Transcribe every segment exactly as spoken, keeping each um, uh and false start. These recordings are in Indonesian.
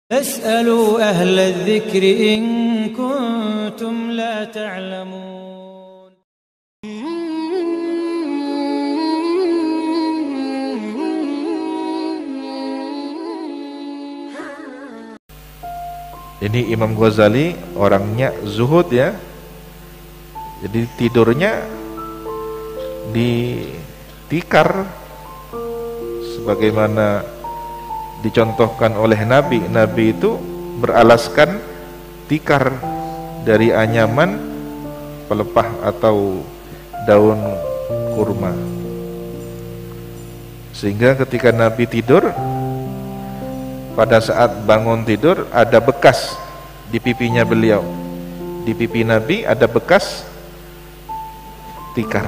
فاسألوا أهل الذكر إن كنتم لا تعلمون. Ini Imam Ghazali orangnya zuhud ya. Jadi tidurnya di tikar sebagaimana dicontohkan oleh Nabi. Nabi itu beralaskan tikar dari anyaman pelepah atau daun kurma, sehingga ketika Nabi tidur, pada saat bangun tidur ada bekas di pipinya beliau. Di pipi Nabi ada bekas tikar.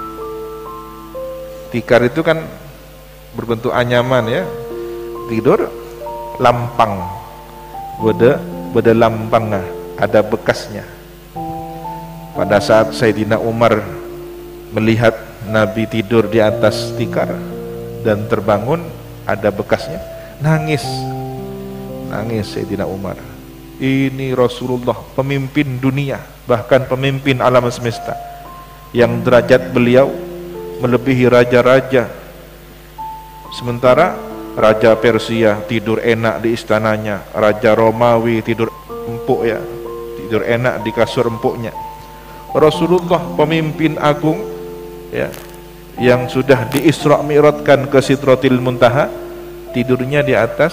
Tikar itu kan berbentuk anyaman ya. Tidur lampang, beda beda lampang, ada bekasnya. Pada saat Sayyidina Umar melihat Nabi tidur di atas tikar dan terbangun ada bekasnya, nangis, nangis Sayyidina Umar. Ini Rasulullah, pemimpin dunia, bahkan pemimpin alam semesta, yang derajat beliau melebihi raja-raja. Sementara Raja Persia tidur enak di istananya, Raja Romawi tidur empuk ya, tidur enak di kasur empuknya. Rasulullah pemimpin agung ya, yang sudah di-Isra Mi'rajkan ke Sidratil Muntaha, tidurnya di atas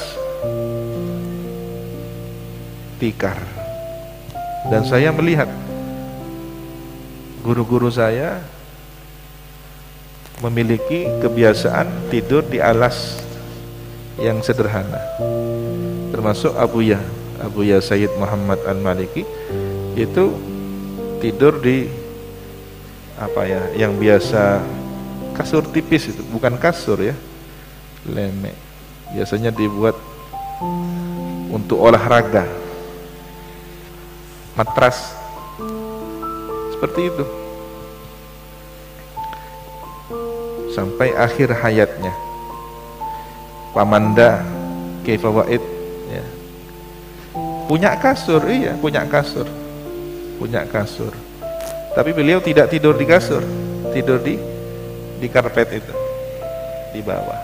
tikar. Dan saya melihat guru-guru saya memiliki kebiasaan tidur di alas yang sederhana, termasuk Abuya Abuya Sayyid Muhammad Al-Maliki itu tidur di apa ya, yang biasa kasur tipis, itu bukan kasur ya, lemek, biasanya dibuat untuk olahraga, matras seperti itu sampai akhir hayatnya. Pamanda Kaifawaid ya, punya kasur, iya punya kasur, punya kasur. Tapi beliau tidak tidur di kasur, tidur di di karpet itu, di bawah.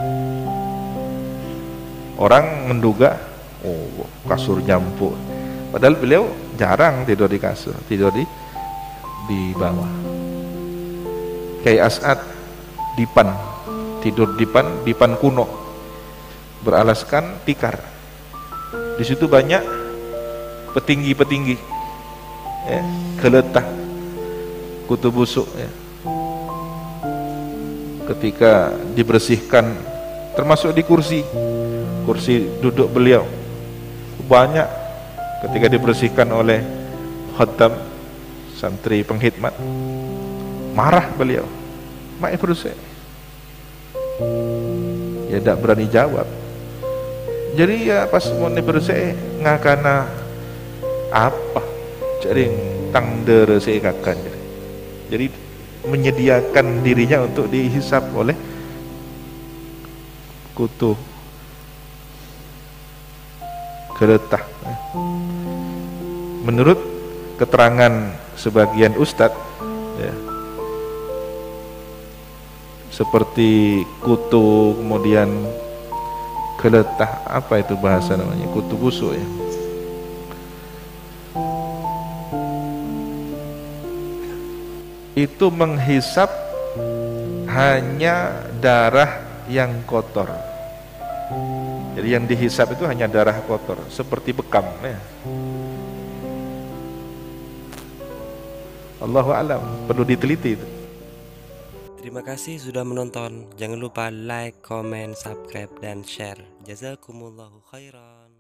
Orang menduga, oh kasur nyampu, padahal beliau jarang tidur di kasur, tidur di di bawah. Kayak As'ad dipan, tidur dipan, dipan kuno, beralaskan tikar. Di situ banyak petinggi-petinggi ya, geletah, kutu busuk ya. Ketika dibersihkan, termasuk di kursi kursi duduk beliau, banyak ketika dibersihkan oleh khatam, santri penghidmat, marah beliau, "Mak bersih." Ya tidak berani jawab. Jadi ya pas mau bersih ngakana apa, jadi tang derese kakan. Jadi menyediakan dirinya untuk dihisap oleh kutu geletah. Menurut keterangan sebagian ustadz ya, seperti kutu, kemudian geletah, apa itu bahasa namanya, kutu busuk ya, itu menghisap hanya darah yang kotor. Jadi yang dihisap itu hanya darah kotor, seperti bekam ya. Allahu a'lam, perlu diteliti itu. Terima kasih sudah menonton. Jangan lupa like, comment, subscribe, dan share. Jazakumullahu khairan.